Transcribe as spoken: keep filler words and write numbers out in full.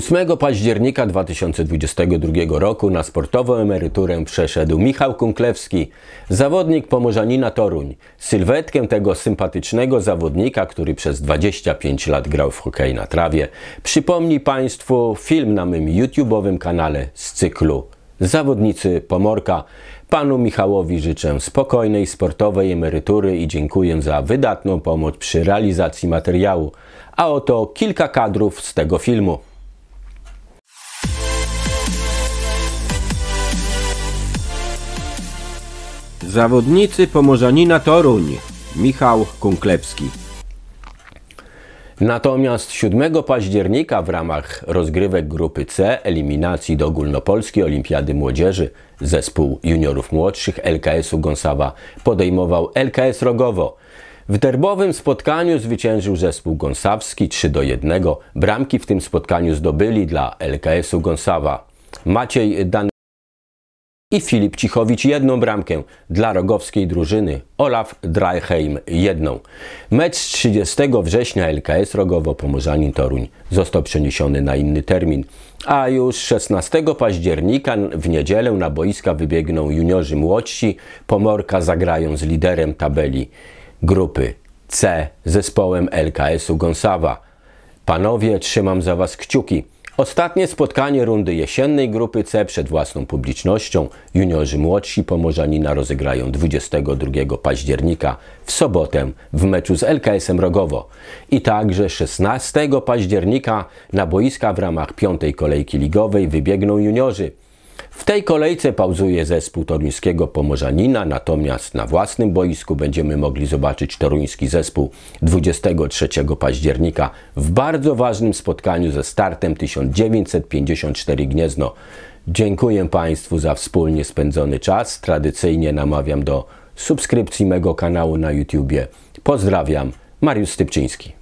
ósmego października dwa tysiące dwudziestego drugiego roku na sportową emeryturę przeszedł Michał Kunklewski, zawodnik Pomorzanina Toruń. Sylwetkę tego sympatycznego zawodnika, który przez dwadzieścia pięć lat grał w hokej na trawie, przypomni Państwu film na mym YouTube'owym kanale z cyklu Zawodnicy Pomorka. Panu Michałowi życzę spokojnej sportowej emerytury i dziękuję za wydatną pomoc przy realizacji materiału. A oto kilka kadrów z tego filmu. Zawodnicy Pomorzanina Toruń. Michał Kunklewski. Natomiast siódmego października w ramach rozgrywek grupy C eliminacji do Ogólnopolskiej Olimpiady Młodzieży zespół juniorów młodszych L K S-u Gąsawa podejmował L K S Rogowo. W derbowym spotkaniu zwyciężył zespół gąsawski trzy do jednego. Bramki w tym spotkaniu zdobyli dla L K S-u Gąsawa Maciej Dan i Filip Cichowicz jedną bramkę, dla rogowskiej drużyny Olaf Dreiheim jedną. Mecz z trzydziestego września L K S Rogowo Pomorzanin Toruń został przeniesiony na inny termin, a już szesnastego października w niedzielę na boiska wybiegną juniorzy młodsi. Pomorka zagrają z liderem tabeli grupy C zespołem L K S-u Gąsawa. Panowie, trzymam za Was kciuki. Ostatnie spotkanie rundy jesiennej grupy C przed własną publicznością juniorzy młodsi Pomorzanina rozegrają dwudziestego drugiego października w sobotę w meczu z L K S-em Rogowo. I także szesnastego października na boiska w ramach piątej kolejki ligowej wybiegną juniorzy. W tej kolejce pauzuje zespół toruńskiego Pomorzanina, natomiast na własnym boisku będziemy mogli zobaczyć toruński zespół dwudziestego trzeciego października w bardzo ważnym spotkaniu ze startem tysiąc dziewięćset pięćdziesiąt cztery Gniezno. Dziękuję Państwu za wspólnie spędzony czas. Tradycyjnie namawiam do subskrypcji mego kanału na YouTubie. Pozdrawiam, Mariusz Stypczyński.